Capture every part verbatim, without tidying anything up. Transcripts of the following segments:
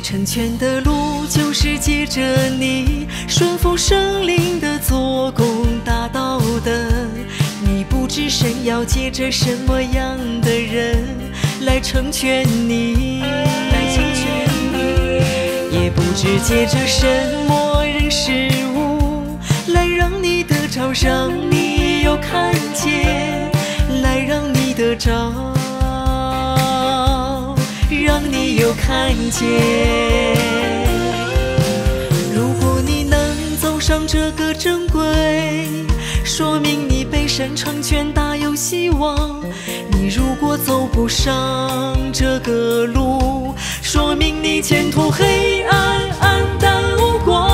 成全的路就是借着你顺服圣灵的做工达到的。你不知神要借着什么样的人来成全你，来成全你，也不知借着什么人事物来让你得着，让你有看见，来让你得着，让你有看见。如果你能走上这个正轨，说明你被神成全，大有希望。你如果走不上这个路，说明你前途黑暗，暗淡无光。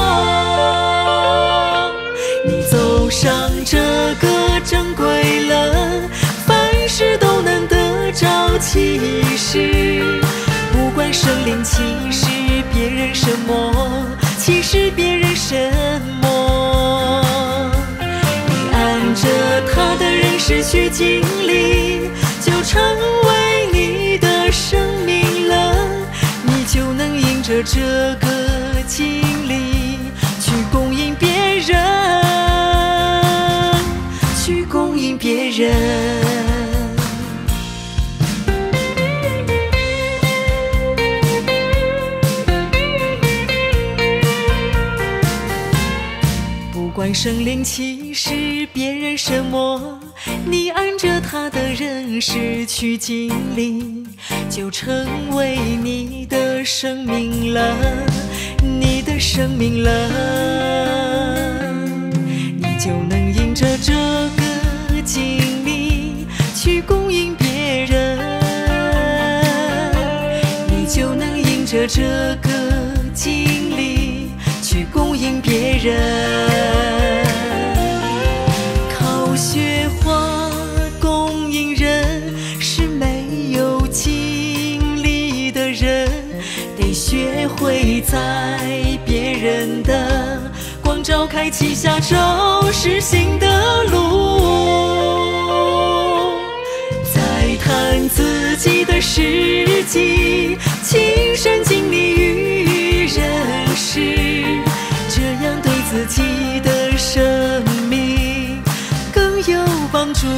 你走上这个正轨了，凡事都能得着启示。不管圣灵启示别人什么，启示别人什么，你按着他的人事去经历，就成为你的生命了。你就能因着这个经历去供应别人，去供应别人。不管圣灵启示别人什么，你按着他的人事去经历，就成为你的生命了，你的生命了。你就能因着这个经历去供应别人，你就能因着这个经历去供应别人。靠学话供应人是没有经历的人，得学会在别人的光照开启下找实新的路。再谈自己的事迹，亲身经历与人事，这样对自己的生命更有帮助。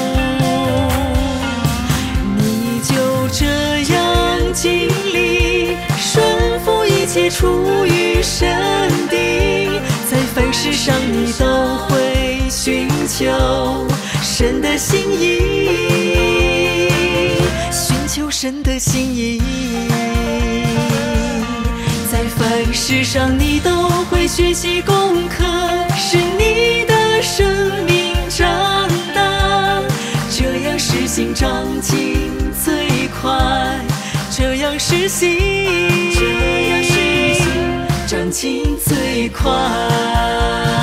你就这样经历，顺服一切出于神的，在凡事上你都会寻求神的心意，寻求神的心意。在凡事上你都会学习功课，使你的生命长大，这样实行长进最快，这样实行，这样实行长进最快。